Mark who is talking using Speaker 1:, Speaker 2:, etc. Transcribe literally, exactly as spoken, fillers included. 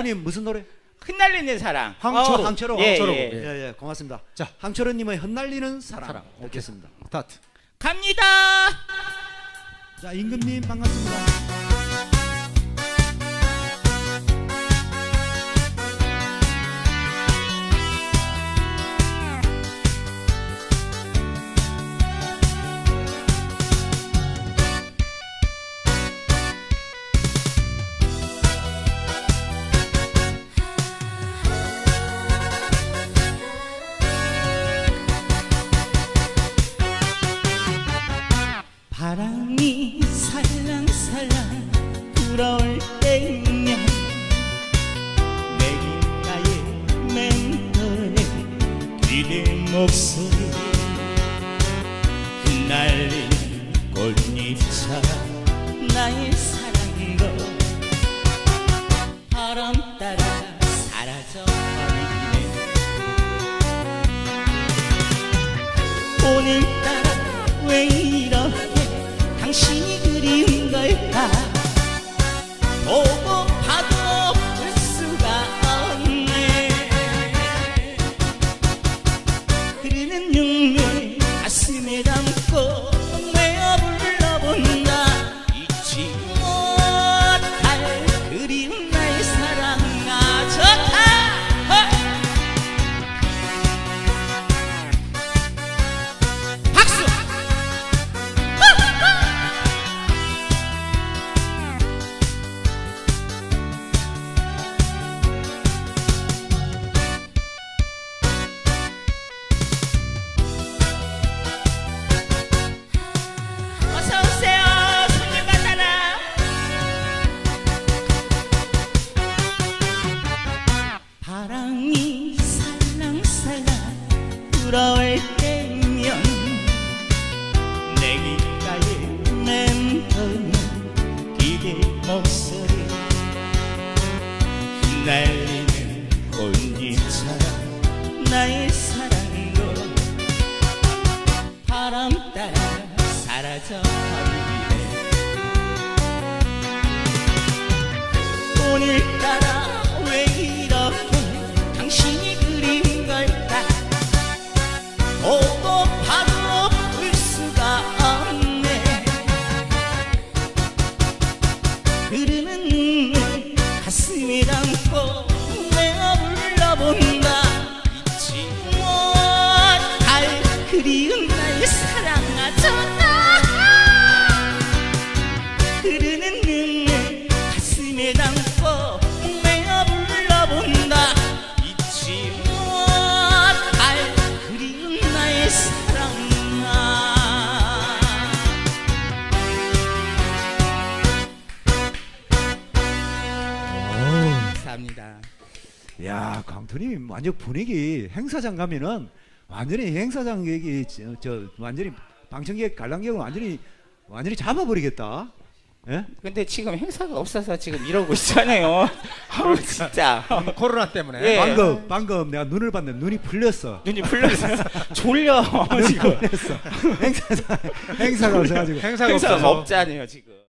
Speaker 1: 강철호님 무슨 노래?
Speaker 2: 흩날리는 사랑.
Speaker 1: 황철호. 어, 황철호.
Speaker 2: 예,
Speaker 1: 황철호.
Speaker 2: 예.
Speaker 1: 예, 예, 고맙습니다.
Speaker 3: 자,
Speaker 1: 황철호님의 흩날리는 사랑,
Speaker 3: 사랑.
Speaker 1: 듣겠습니다.
Speaker 3: 스타트.
Speaker 2: 갑니다.
Speaker 1: 자, 임금님 반갑습니다.
Speaker 2: 바람이 살랑살랑 불어올 때면 내 귓가에 맴도는 그대 목소리 흩날리는 꽃잎처럼 나의 사랑도 바람 따라 사라져버리네. 오늘따라 왜 이렇게 당신이 그리운 걸까? 보고 봐도 볼 수가 없네. 흐르는 눈물 가슴에 담고 내어 불러본다. 잊지 못할 그리운 나의 사랑. 아 좋다. 박수. 바람이 살랑살랑 불어올 때면 내 귓가에 맴도는 기대 목소리 흩날리는 꽃잎처럼 나의 사랑도 바람 따라 사라져버리네. 오늘따라 왜 이렇게 당신이 그리운 걸까? 보고 봐도 볼 수가 없네. 흐르는 눈물 가슴에 담고 내어 불러본다. 잊지 못할 그리운 나의 사랑. 아 좋다. 흐르는 눈물 가슴에 담고 내어 불러본다. 잊지 못할 그리운 나의 사랑. 감사합니다.
Speaker 1: 야, 강철호님 완전 분위기 행사장 가면은 완전히 행사장 얘기 저, 저 완전히 방청객 관람객을 완전히 완전히 잡아버리겠다. 예?
Speaker 2: 근데 지금 행사가 없어서 지금 이러고 있잖아요. 아우 진짜.
Speaker 3: 코로나 때문에.
Speaker 2: 예.
Speaker 1: 방금 방금 내가 눈을 봤는데 눈이 풀렸어.
Speaker 2: 눈이 풀려서 졸려.
Speaker 1: 눈이
Speaker 2: 지금
Speaker 1: 풀렸어. 행사장 행사가 없어가지고
Speaker 3: 행사가
Speaker 2: 행사가
Speaker 3: 없어서.
Speaker 2: 없잖아요 지금.